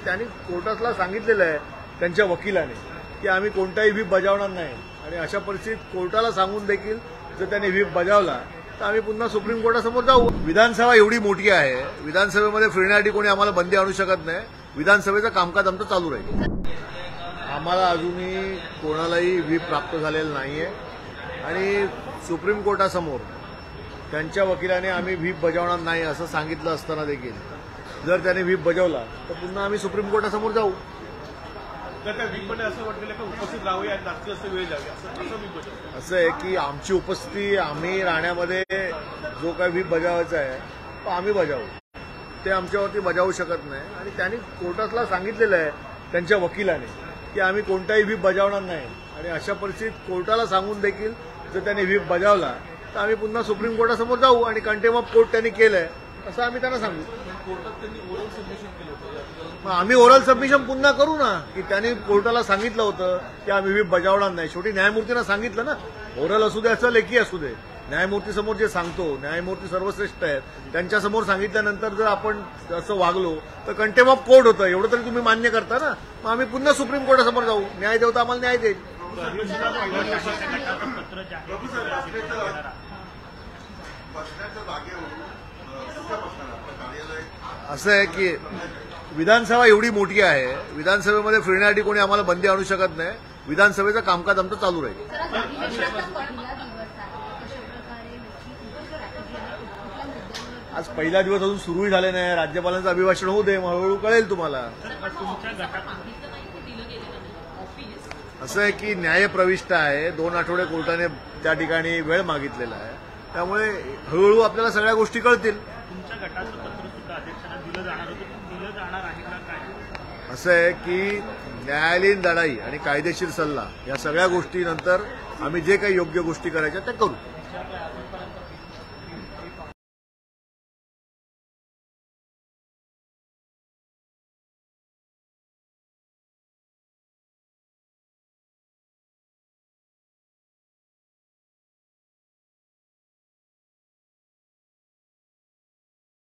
त्यांनी कोर्टाला सांगितलेलं आहे त्यांच्या वकिलाने की आम्ही कोणताही व्हीप बजावणार नाही आणि अशा परिस्थितीत कोर्टाला सांगून देखील जर त्यांनी व्हीप बजावला तर आम्ही पुन्हा सुप्रीम कोर्टासमोर जाऊ। विधानसभा एवढी मोठी आहे, विधानसभेमध्ये फिरण्यासाठी कोणी आम्हाला बंदी आणू शकत नाही। विधानसभेचं कामकाज आमचं चालू राहील। आम्हाला अजूनही कोणालाही व्हीप प्राप्त झालेलं नाहीये आणि सुप्रीम कोर्टासमोर त्यांच्या वकिलाने आम्ही व्हीप बजावणार नाही असं सांगितलं असताना देखील जर त्याने व्हीप बजावला तर पुन्हा आम्ही सुप्रीम कोर्टासमोर जाऊ। असं वाटलेलं की उपस्थित राहावे आणि जास्त वेळ द्यावी असं आहे की आमची उपस्थिती आम्ही राहण्यामध्ये जो काही व्हीप बजावायचा आहे तो आम्ही बजावू, ते आमच्यावरती बजावू शकत नाही आणि त्यांनी कोर्टाला सांगितलेलं आहे त्यांच्या वकिलाने की आम्ही कोणताही व्हीप बजावणार नाही आणि अशा परिस्थितीत कोर्टाला सांगून देखील जर त्यांनी व्हीप बजावला तर आम्ही पुन्हा सुप्रीम कोर्टासमोर जाऊ आणि कंटेम्प्ट ऑफ कोर्ट त्यांनी केलंय असं आम्ही त्यांना सांगू। कोर्टात त्यांनी ओरल सबमिशन केलं होतं, मग आम्ही ओरल सबमिशन पुन्हा करू ना की त्यांनी कोर्टाला सांगितलं होतं की आम्ही व्हीप बजावणार नाही। शेवटी न्यायमूर्तींना सांगितलं ना, ओरल असू दे असं लेखी असू दे, न्यायमूर्तीसमोर जे सांगतो, न्यायमूर्ती सर्वश्रेष्ठ आहेत, त्यांच्यासमोर सांगितल्यानंतर जर आपण असं वागलो तर कंटेम्प्ट ऑफ कोर्ट होतं एवढं तरी तुम्ही मान्य करता ना। मग आम्ही पुन्हा सुप्रीम कोर्टासमोर जाऊ, न्याय देवता आम्हाला न्याय देईल। असं आहे की विधानसभा एवढी मोठी आहे, विधानसभेमध्ये फिरण्यासाठी कोणी आम्हाला बंदी आणू शकत नाही। विधानसभेचं कामकाज आमचं चालू राहील। आज पहिला दिवस अजून सुरूही झाले नाही, राज्यपालांचं अभिभाषण होऊ दे, हळूहळू कळेल तुम्हाला। असं आहे की न्याय प्रविष्ट आहे, 2 आठवडे कोर्टाने त्या ठिकाणी वेळ मागितलेला आहे, त्यामुळे हळूहळू आपल्याला सगळ्या गोष्टी कळतील। तुमच्या गटाचं पत्र सुद्धा अध्यक्षांना दिलं जाणार होतं, दिलं जाणार आहे का काय? असं आहे की न्यायालयीन लढाई आणि कायदेशीर सल्ला या सगळ्या गोष्टी नंतर आम्ही जे काही योग्य गोष्टी करायच्या त्या करू।